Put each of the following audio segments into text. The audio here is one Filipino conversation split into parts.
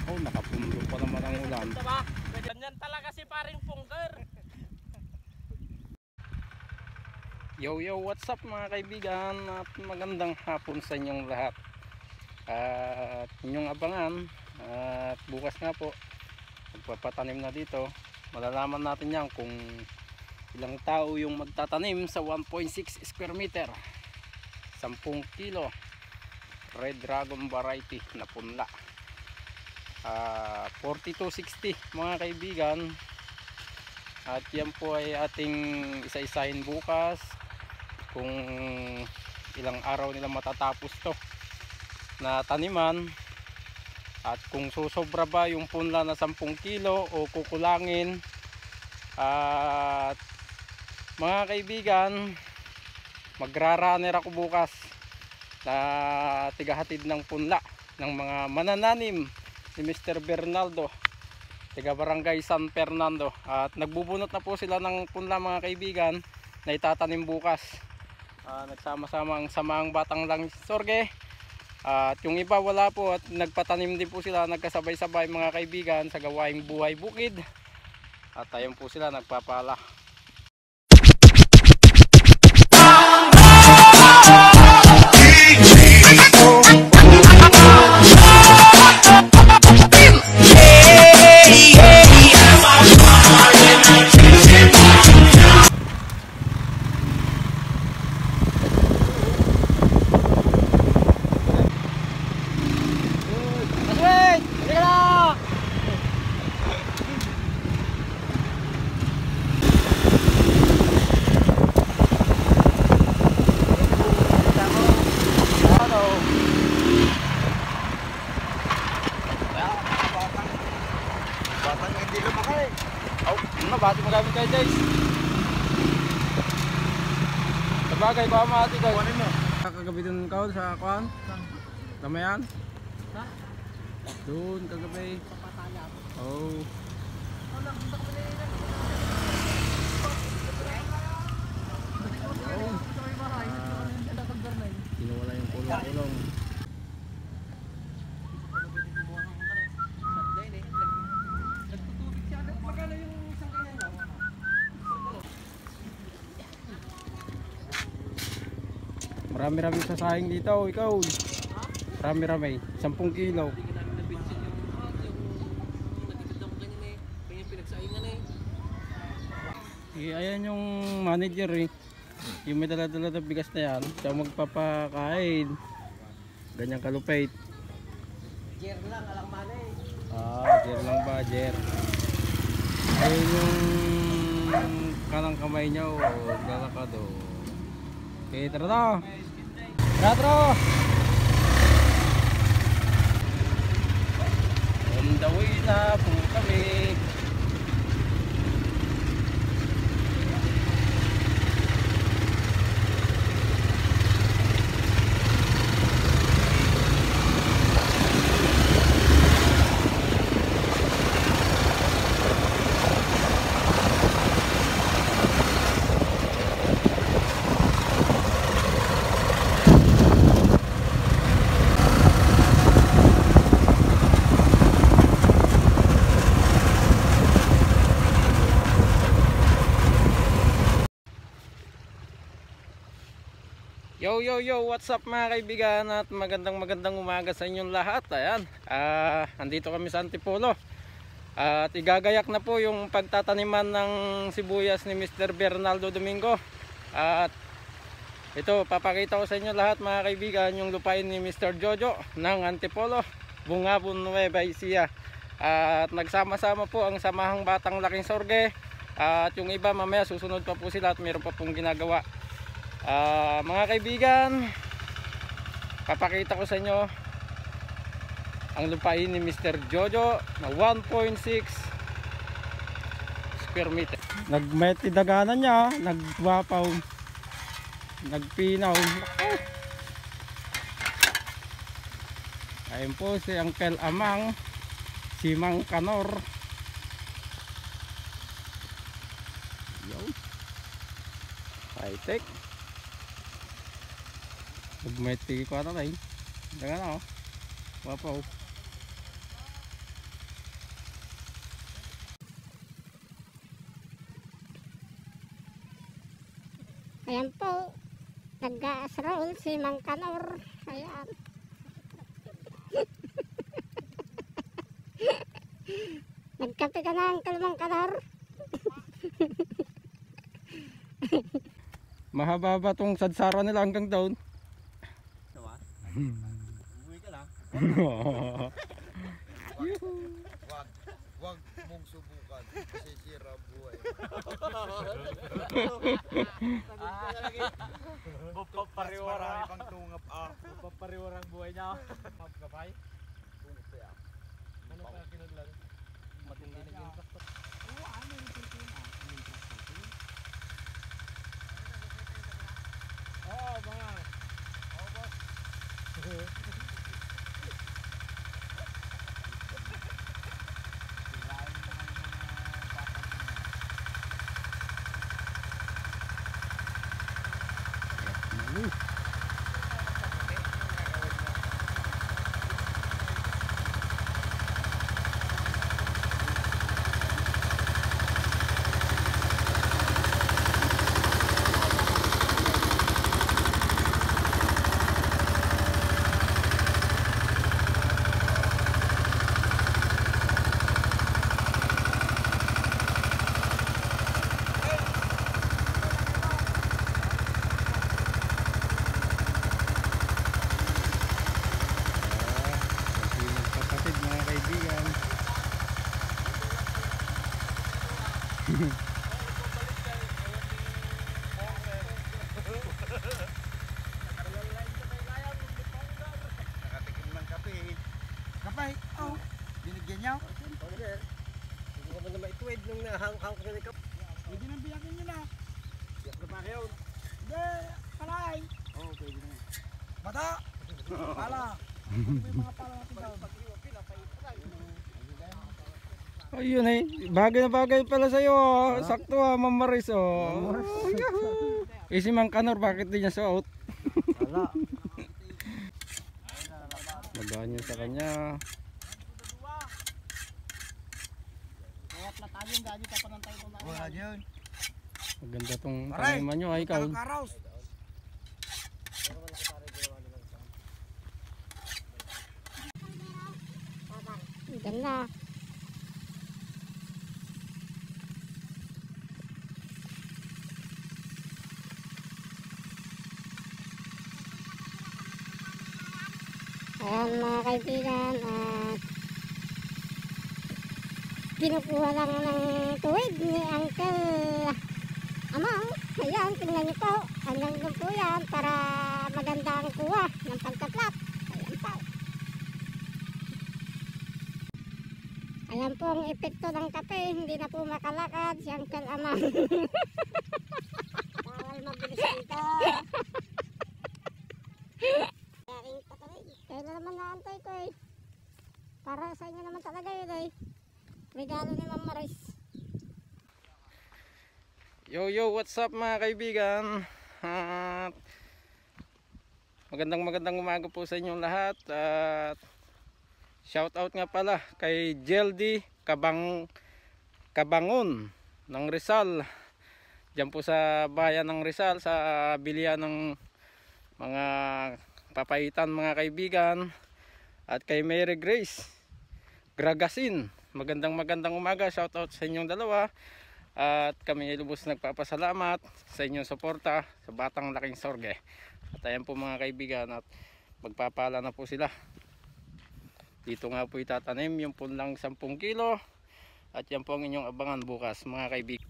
Oh, nakapundo pa naman ang ulan. Ganyan talaga si paring Pungker. Yo yo, what's up mga kaibigan, at magandang hapon sa inyong lahat. At inyong abangan, at bukas nga po magpapatanim na dito. Malalaman natin yan kung ilang tao yung magtatanim sa 1.6 square meter, 10 kilo Red Dragon variety na punla. 4260 mga kaibigan. At yan po ay ating isa-isahin bukas kung ilang araw nila matatapos to na taniman, at kung susobra ba yung punla na 10 kilo o kukulangin. At mga kaibigan, magra-runner ako bukas na tigahatid ng punla ng mga manananim ni Mr. Bernaldo, tiga Barangay San Fernando. At nagbubunot na po sila ng punla mga kaibigan na itatanim bukas. Nagsama-sama ang Samahang Batang Laking Sorge, at yung iba wala po, at nagpatanim din po sila nagkasabay-sabay mga kaibigan sa gawaing buhay bukid. At ayun po sila nagpapala. Batang hindi lumaki. Oh, bati magamit kayo guys. Sabagay, baka mati kayo. Kuhanin mo. Kagabi dun kaon sa kuhan? Damayan? Ha? Doon kagabi. Oh. Kinuwala yung kulong-kulong. Marami-rami sa sahing dito, ikaw. Marami-rami, 10 kilo. Ayan yung manager eh. Yung may dala-dala na bigas na yan, siya magpapakain. Ganyang kalupait. Jer lang, alang manay. Jer lang ba, jer. Ayun yung kanang kamay niya, lalakad o. Okay, tara na. Tara. On the way na po kami. Yo, what's up mga kaibigan, at magandang umaga sa inyong lahat. Ayan, andito kami sa Antipolo, at igagayak na po yung pagtataniman ng sibuyas ni Mr. Bernaldo Domingo. At ito, papakita ko sa inyo lahat mga kaibigan yung lupain ni Mr. Jojo ng Antipolo, Bungabon, Nueva Ecija. At nagsama-sama po ang Samahang Batang Laking Sorge, at yung iba mamaya susunod pa po sila at mayroon pa pong ginagawa. Mga kaibigan, papakita ko sa inyo ang lupain ni Mr. Jojo na 1.6 square meter. Nagmeti daganan niya, nagwapaw, nagpinaw. Ayun po si Uncle Amang, si Mang Kanor. Yo, high tech. Nagmeti ko ata tayo. Dagan ako. Wapaw. Ayan po, nag-gas-roll si Mang Kanor. Ayan. Nagkape ka na, Uncle Mang Kanor. Mahaba ba tong sadsara nila hanggang down? Uwi ka lang. Wag mong subukan kasi sira ang buhay. Papariwara. Marami pang tungap Papariwara ang buhay niya. Magkapay. Ano ka kinaglan? Matindi na yung traktor. Oo, mga. Oo, boss. Kapatid mga kaibigan. Nakatikim ng kape. Kapay, oh. Binigyan niyo? Hindi naman na maituwid nung nahang-hang ko na ikap. Pwede nang biyakin niyo na. Siyak na pa kayo. Hindi, palay. Oo, pwede na. Bata! Pala. May mga pala natin daw. Ayun eh, bagay na bagay pala sa'yo. Oh. Sakto Ma'am Maris. Oh. Yahoo! Si Mang Kanor, bakit di niya suot? Wala. Magaan niyo sa kanya. Kaya platayon dahil ka pa ng tayo kung Wala yun. Maganda tong Aray! taniman nyo. Ay, ikaw. Karaos. Ganda. Ayan mga kaibigan, kinukuha lang ng tuwid ni Uncle Amang. Ayan, tingnan niyo po, hanggang doon po yan para maganda ang kuha ng pagkatlap. Ayan po. Ayan po ang epekto ng kape, hindi na po makalakad si Uncle Amang. Bawal mabilis dito. Kailan naman naantay ko eh. Para sa inyo naman talaga yun eh. Regalo ni Ma'am Maris. Yo yo, what's up mga kaibigan? Magandang umaga po sa inyong lahat. At shout out nga pala kay Jeldy Kabangon ng Rizal. Diyan po sa bayan ng Rizal, sa bilihan ng mga papaitan mga kaibigan. At kay Mary Grace Gragasin, magandang umaga. Shout out sa inyong dalawa. At kami ay lubos nagpapasalamat sa inyong suporta sa Batang Laking Sorge. At ayan po mga kaibigan, at magpapala na po sila. Dito nga po itatanim yung punlang 10 kilo. At yan po ang inyong abangan bukas mga kaibigan.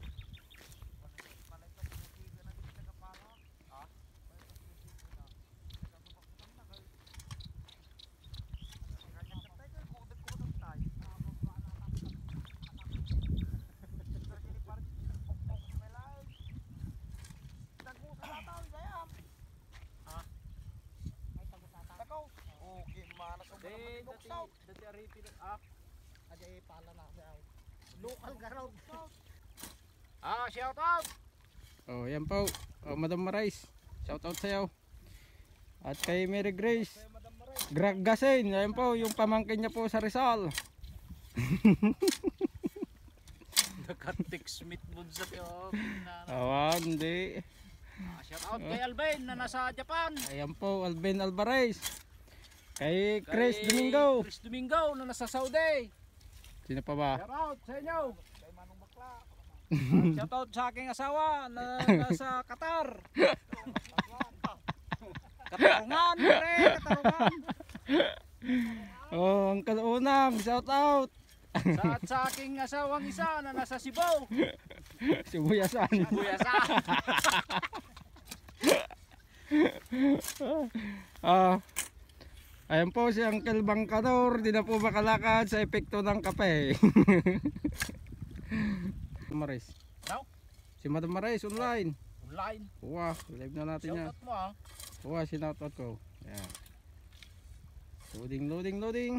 Dati aripi na Aja pala na siya. Local garaw. Shout out. Oh, yan po. Oh, Madam Marais. Shout out sa iyo. At kay Mary Grace Gragasin, yan po yung pamangkin niya po sa Rizal. Nakatik Smith mood sa tiyo. Hindi. Shout out kay Alvin na nasa Japan. Ayan po, Alvin Alvarez. Kay Chris Domingo. Chris Domingo na nasa Saudi. Sino pa ba? Shout out sa inyo. Kay Manong Bakla. Shout out sa aking asawa na nasa Qatar. Katarungan, pre, katarungan. Oh, ang kalunang, shout out. Sa aking asawang isa na nasa Cebu. Sibuyasan. Buyasan. Ayan po si Uncle Bangkador, di na po makalakad sa epekto ng kape. Maris. Now? Si Madam Maris online. Online. Uwa, live na natin Shout yan. out mo ah. Uwa, sinoutout ko. Ayan. Loading.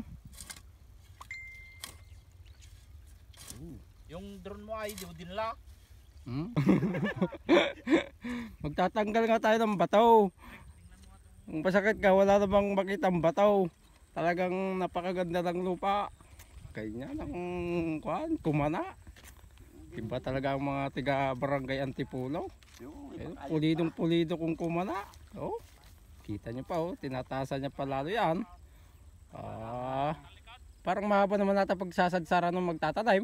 Yung drone mo ay di mo dinla. Hmm? Magtatanggal nga tayo ng bataw. Kung pasakit ka, wala namang makitang bataw. Talagang napakaganda ng lupa. Kanya ng kumana. Iba talaga ang mga tiga barangay Antipolo. Pulidong-pulido kung kumana. Oh, kita nyo pa, oh, tinatasan niya pa lalo yan. Parang mahaba naman natin pagsasadsara nung magtatanim.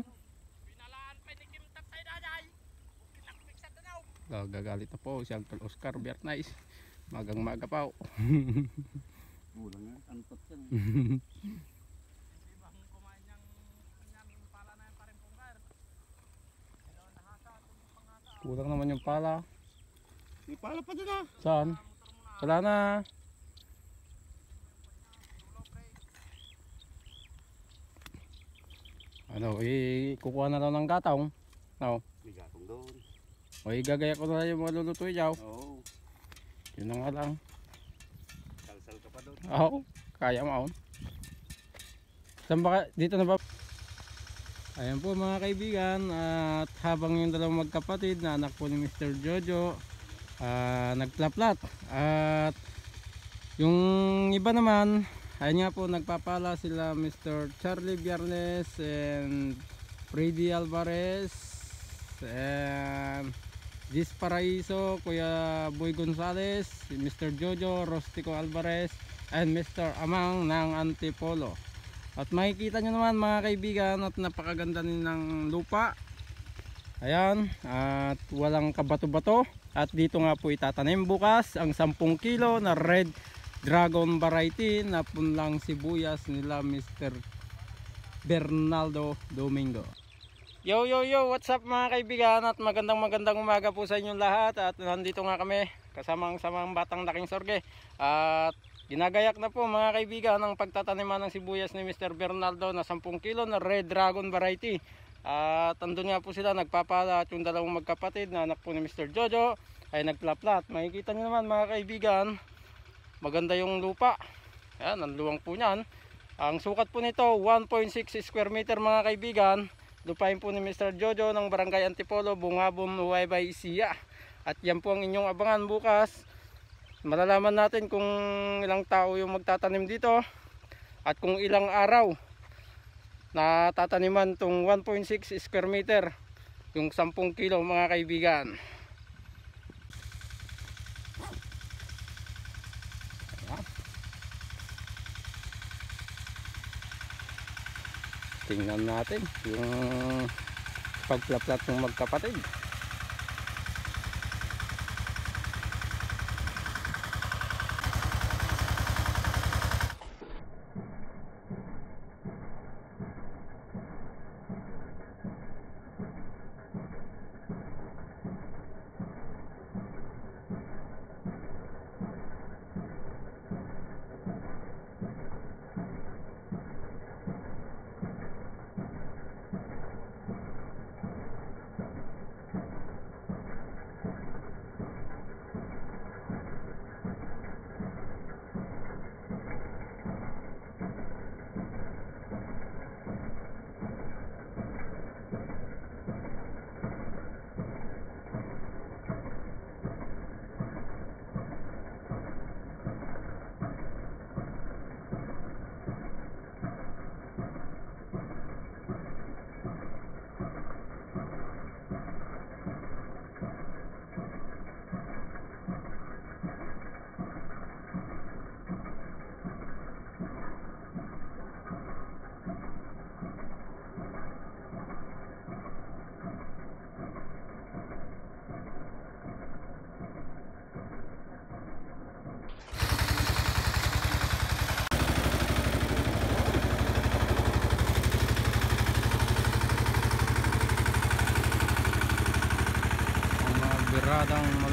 Gagalit na po si Uncle Oscar Bernais. Magang-maga pa. Bulang yan, antot yan. Kulang naman yung pala. May pala pa din ah. Saan? Wala na. Ano, kukuha na lang ng gatong. No. May gatong doon. O igagaya ko na lang yung mga lulutuin yaw. Oo. Yun na nga lang. Salsal ka pa doon. Oo, kaya mo. Saan ba? Dito na ba? Ayan po mga kaibigan, at habang yung dalawang magkapatid na anak po ni Mr. Jojo nagplaplat, at yung iba naman, ayun nga po, nagpapala sila Mr. Charlie Biernes and Freddy Alvarez and Gis Paraiso, Kuya Boy Gonzales, Mr. Jojo Rostico Alvarez and Mr. Amang ng Antipolo. At makikita nyo naman mga kaibigan at napakaganda ng lupa. Ayan, at walang kabato-bato. At dito nga po itatanim bukas ang 10 kilo na Red Dragon variety na punlang sibuyas nila Mr. Bernaldo Domingo. Yo, what's up mga kaibigan, at magandang umaga po sa inyong lahat. At nandito nga kami kasamang batang laking sorge. At ginagayak na po mga kaibigan ang pagtataniman ng sibuyas ni Mr. Bernaldo na 10 kilo na Red Dragon variety. At andun nga po sila nagpapala, at yung dalawang magkapatid na anak po ni Mr. Jojo ay nagplaplat. Makikita nyo naman mga kaibigan, maganda yung lupa. Ayan, ang luwang po nyan. Ang sukat po nito 1.6 square meter mga kaibigan. Lupain po ni Mr. Jojo ng Barangay Antipolo, Bungabon, Nueva Ecija. At yan po ang inyong abangan bukas. Malalaman natin kung ilang tao yung magtatanim dito at kung ilang araw na tataniman tong 1.6 square meter, yung 10 kilo mga kaibigan. Tingnan natin yung pagplaplat ng magkapatid.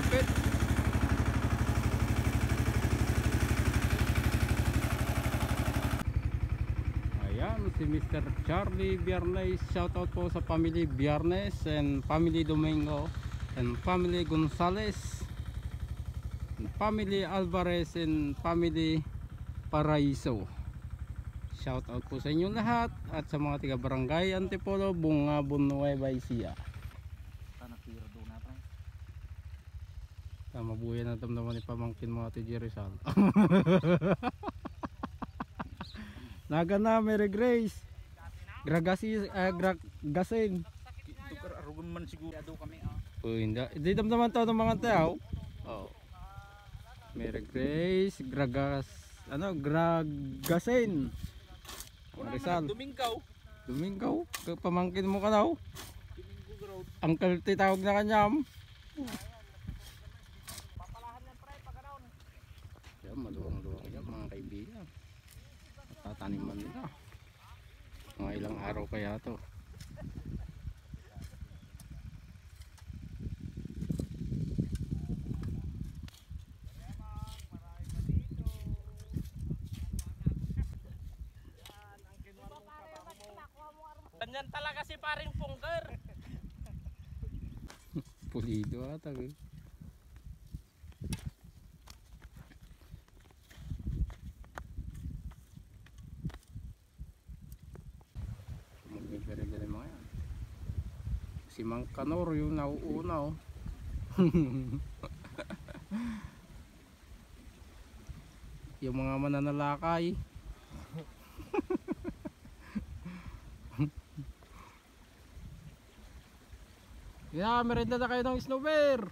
Lupit. Ayan, si Mr. Charlie Biernes. Shoutout po sa family Biernes and family Domingo and family Gonzales and family Alvarez and family Paraiso. Shoutout po sa inyong lahat at sa mga tiga barangay Antipolo, Bungabon, Nueva Ecija. Nakira doon natin. Mabuhay na damdaman ni pamangkin mo Ate Jerizal. Naga na, Mary Grace. Gragasin. Tukar arugan man siguro daw kami Oh, hindi damdaman to ng mga tao. Oh. Mary Grace, Gragasin. Rizal. Domingaw, pamangkin mo ka daw. Uncle T tawag na kanyam. papalahan ng pre pag ganoon. Yan, maluwang-luwang yan mga kaibigan. Tataniman nila. Mga ilang araw kaya to. Ganyan talaga si paring Pungker. Pulido ata eh. Magbibirin mga yan. Si Mang Kanor yung nauuna oh. Yung mga mananalakay. Yeah, merenda na kayo ng snowbear.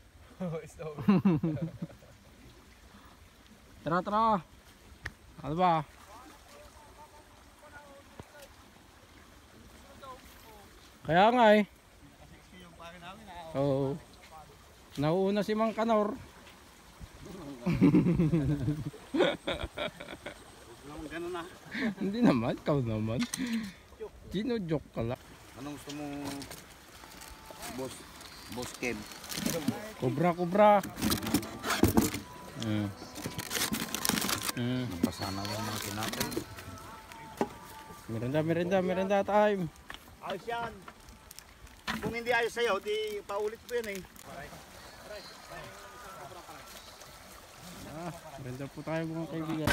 Tara, tara. Ano ba? Kaya nga eh. Oo. Nauuna si Mang Kanor. Ganun na. Hindi naman, ikaw naman. Gino-joke ka lang. Anong gusto mo Boss Ken? Kubra. Basa na yung mga kinapin. Merenda time. Ayos yan. Kung hindi ayos sa'yo, di paulit ko yan eh. Merenda po tayo mga kaibigan.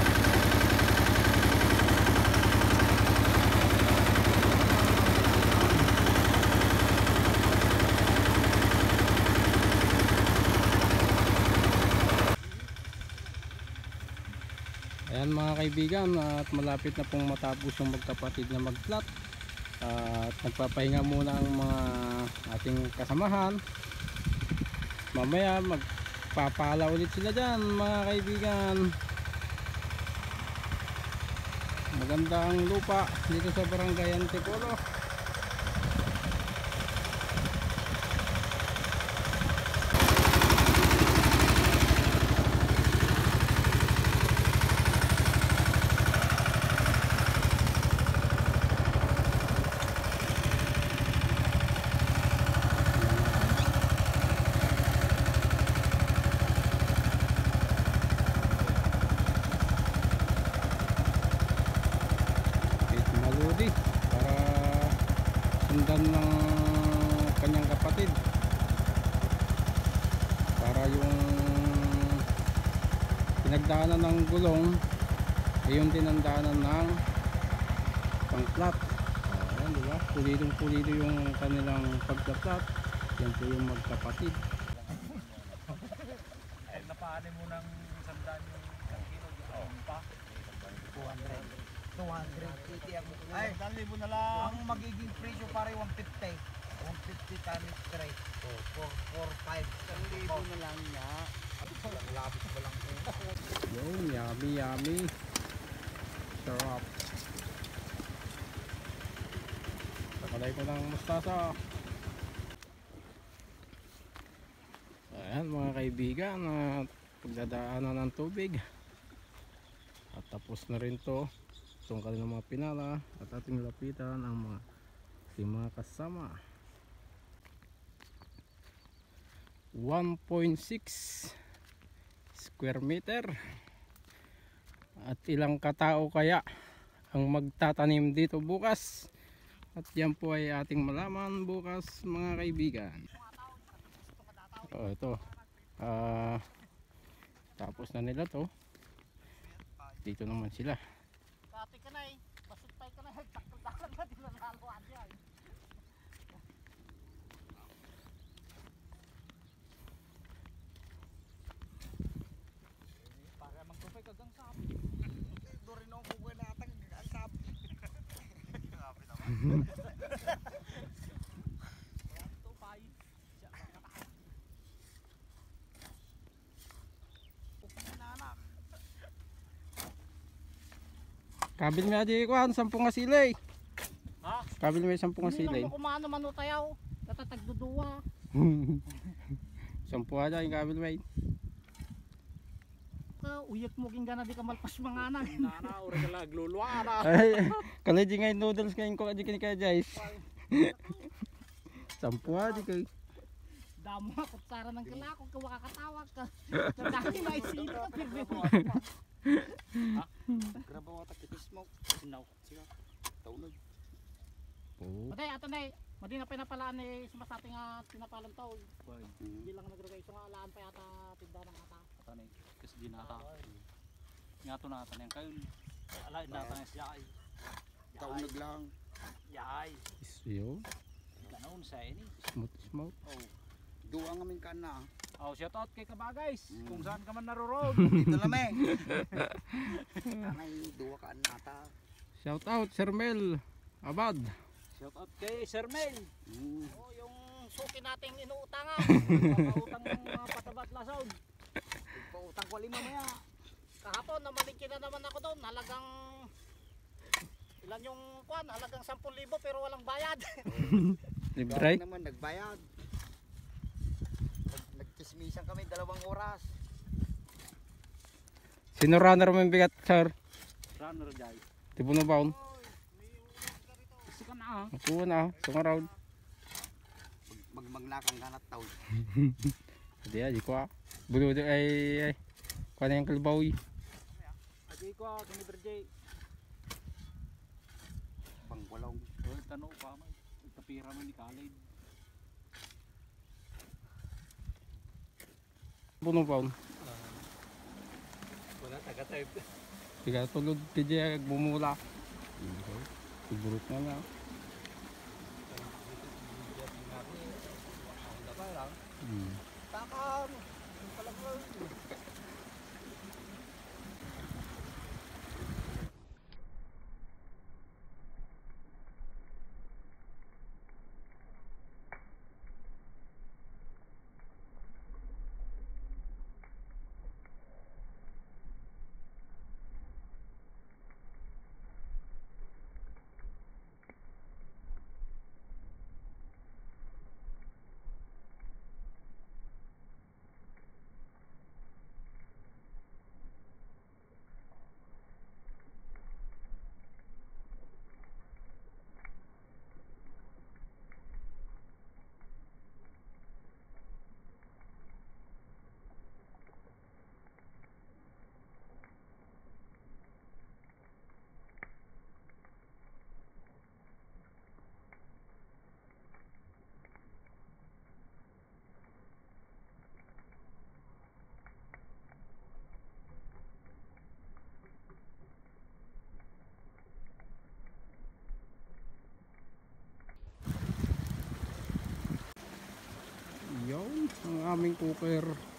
Ayan mga kaibigan, at malapit na pong matapos yung magkapatid na mag-flat. At nagpapahinga muna ang mga ating kasamahan. Mamaya magpapala ulit sila dyan mga kaibigan. Maganda ang lupa dito sa barangay Antipolo. Para sundan ng kanyang kapatid para yung pinagdaanan ng gulong ay yung dinandaanan ng pang-flat. Ayan, diba? Pulidong-pulido yung kanilang pagka-flat. Yan po yung magkapatid. Ay napaanin mo ng sandaan yung kilo pa. 200. Ay, 1,000 na lang. Ang magiging presyo pare 150. 150 times 3. 4, 5. 1,000 na lang niya. Labis pa lang po. Yun, yummy. Sarap. Sakalay ko ng mustasa. Ayan mga kaibigan, at pagdadaanan ng tubig. At tapos na rin to. Tungkol ng mga pinala at ating lapitan ang mga kasama. 1.6 square meter. At ilang katao kaya ang magtatanim dito bukas? At yan po ay ating malaman bukas mga kaibigan. Ito. Tapos na nila to. Dito naman sila. Kati ka na eh. Basutpay ka na eh. Takot-takot na dinalaluan niya eh. Para magtupay ka gang sabi. Doon rin ako kukuha natin ang sabi. Grabe naman. Tupay. Upin na anak. Kabil mo di kuhan 10 nga silay. Ha? Kabil mo 10 nga silay. Hindi lang kumano manutayaw. Tatatagduduwa. 10 aja yung kabil mo. Uyek mo king gana di ka malpas mga anak. Nana, ura ka lang gluluara. Ay, kalay ngay noodles ngayon ko kadi kini kaya guys. 10 aja kay. Damo nga kutsara ng kilakog ka makakatawag ka. Dahil may sino ka pirmi. Grabe mo takitis mo. No. Sige. Taunod. Oh. Matay ato nay. Madi na pinapalaan ni sumasati nga pinapalan taon. Hindi lang nagrugay so nga alaan pa yata tinda ng ata. Ata ni kasi di nata. Ngato na ata nang kayo. Ala nata nang siya ay. Taunod lang. Yay. Isyo. Ganon sa ini. Smooth. Oh. Duwa nga min ka na. Oh, shout out kay Kabagays. Kung saan ka man naroroon. Dito lamang. Anay duwa ka nata. Shout out Sir Mel Abad. Shout out kay Sir Mel. Oh, yung suki nating inuutangan. Pautang ng patabat lasaw. Pautang ko lima maya. Kahapon namalingki na naman ako doon. Halagang ilan yung kwan? Halagang 10,000 pero walang bayad. Libre. Naman nagbayad. Nagkismisan kami 2 oras. Sino runner mo yung bigat sir? Runner jay. Tipo na baon. Kasi ka na. Nakuha na. Sung round. Magmaglakang ganat taon. Hindi di ko ah. Bulo ay kuha na yung kalibaw. Ajay ko kami berjay. Pangwalaw. Oh, tanong pa may. Tapira mo ni Khalid. Puno baon. Wala taga-type. Tiga tulog TJ bumula. Iburot na na. Takam. Yun ang aming cooker.